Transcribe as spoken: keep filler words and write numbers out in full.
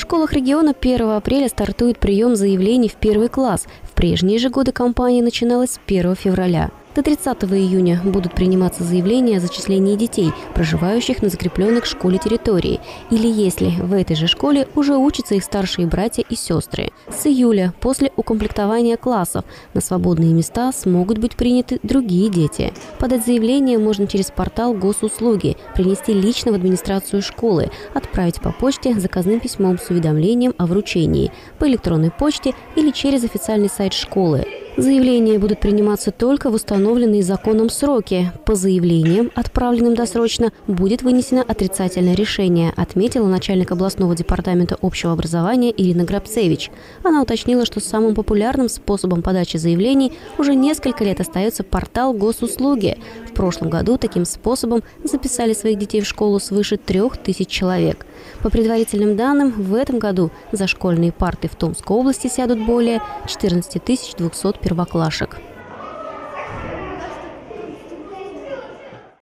школах региона первого апреля стартует прием заявлений в первый класс. В прежние же годы кампания начиналась с первого февраля. До тридцатого июня будут приниматься заявления о зачислении детей, проживающих на закрепленных в школе территории, или если в этой же школе уже учатся их старшие братья и сестры. С июля, после укомплектования классов, на свободные места смогут быть приняты другие дети. Подать заявление можно через портал госуслуги, принести лично в администрацию школы, отправить по почте заказным письмом с уведомлением о вручении, по электронной почте или через официальный сайт школы. Заявления будут приниматься только в установленные законом сроки. По заявлениям, отправленным досрочно, будет вынесено отрицательное решение, отметила начальник областного департамента общего образования Ирина Грабцевич. Она уточнила, что самым популярным способом подачи заявлений уже несколько лет остается портал госуслуги. В прошлом году таким способом записали своих детей в школу свыше трех тысяч человек. По предварительным данным, в этом году за школьные парты в Томской области сядут более четырнадцати тысяч двухсот первоклашек.